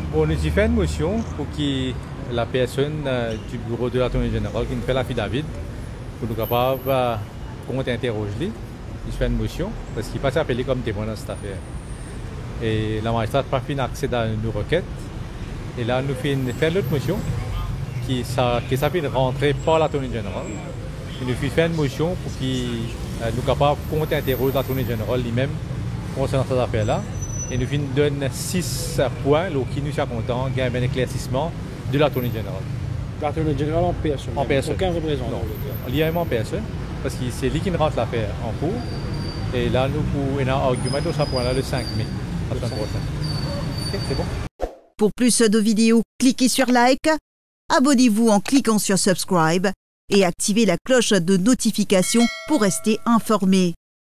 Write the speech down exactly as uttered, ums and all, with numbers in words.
On nous y fait une motion pour que la personne euh, du bureau de l'attorney général qui nous fait l'affidavit, pour nous capables de contre-interroger, il fait une motion parce qu'il passe appelé comme témoin dans cette affaire. Et la magistrate n'a pas fait accéder à nos requêtes. Et là, nous faisons l'autre motion qui s'appelle rentrer par l'attorney général. Il nous fait une motion pour qu'il euh, nous capable de contre-interroger l'attorney général lui-même concernant cette affaire-là. Et nous donne six points là, qui nous sont contents, il y a un éclaircissement de l'attorney général. L'attorney général en personne. En personne. Aucun représentant. Il y a en personne, parce que c'est lui qui rentre l'affaire en cours. Et là, nous avons un argument sur ce point-là le cinq mai, la semaine prochaine. Okay, c'est bon. Pour plus de vidéos, cliquez sur like, abonnez-vous en cliquant sur subscribe et activez la cloche de notification pour rester informé.